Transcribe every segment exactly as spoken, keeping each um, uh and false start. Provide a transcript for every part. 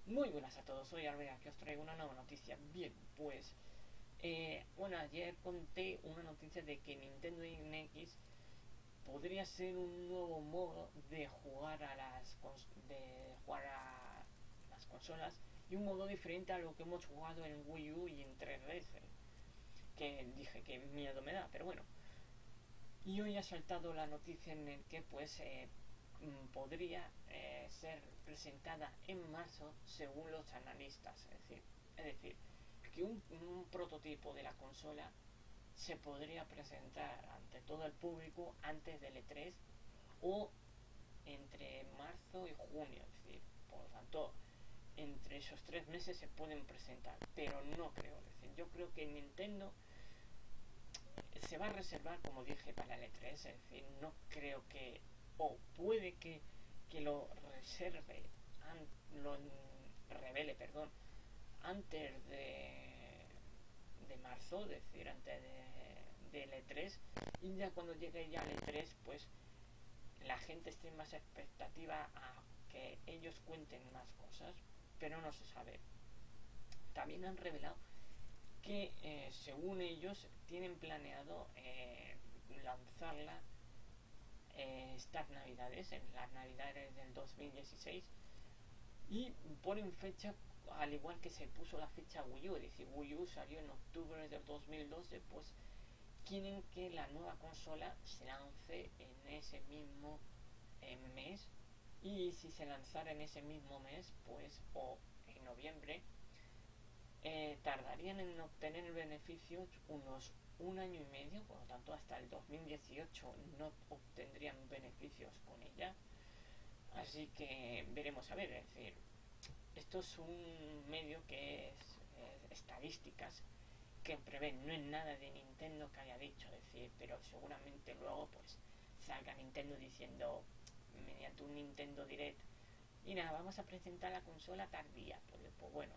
Muy buenas a todos, soy Arbea, que os traigo una nueva noticia. Bien, pues, eh, bueno, ayer conté una noticia de que Nintendo N X podría ser un nuevo modo de jugar a las de jugar a las consolas y un modo diferente a lo que hemos jugado en Wii U y en tres D S, que dije que miedo me da, pero bueno. Y hoy ha saltado la noticia en el que pues eh, podría eh, ser presentada en marzo según los analistas. Es decir, es decir que un, un prototipo de la consola se podría presentar ante todo el público antes del E tres o entre marzo y junio. Es decir, por lo tanto, entre esos tres meses se pueden presentar, pero no creo. Es decir, yo creo que Nintendo se va a reservar, como dije, para el E tres. Es decir, no creo que, o puede que, que lo reserve, an, lo revele, perdón, antes de, de marzo, es decir, antes de, del E tres, y ya cuando llegue ya el E tres, pues la gente esté más expectativa a que ellos cuenten más cosas, pero no se sabe. También han revelado que eh, según ellos tienen planeado eh, lanzarla eh, estas navidades, en las navidades del dos mil dieciséis, y ponen fecha al igual que se puso la fecha Wii U. Es decir, Wii U salió en octubre del dos mil doce, pues quieren que la nueva consola se lance en ese mismo eh, mes, y si se lanzara en ese mismo mes, pues o en noviembre, eh, tardarían en obtener beneficios unos un año y medio, por lo tanto hasta el dos mil dieciocho no obtendrían beneficios con ella. Así que veremos a ver. Es decir, esto es un medio que es eh, estadísticas que prevén, no es nada de Nintendo que haya dicho, decir, pero seguramente luego pues salga Nintendo diciendo mediante un Nintendo Direct, mira, vamos a presentar la consola tardía, pues, pues bueno,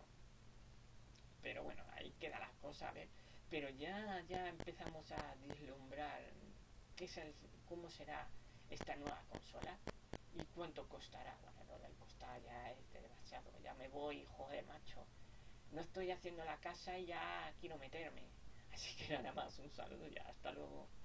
pero bueno, ahí queda la cosa, a ver. Pero ya, ya empezamos a vislumbrar qué es el, cómo será esta nueva consola y cuánto costará. Bueno, lo del costar ya es demasiado, ya me voy, joder, macho. No estoy haciendo la casa y ya quiero meterme. Así que nada más, un saludo y hasta luego.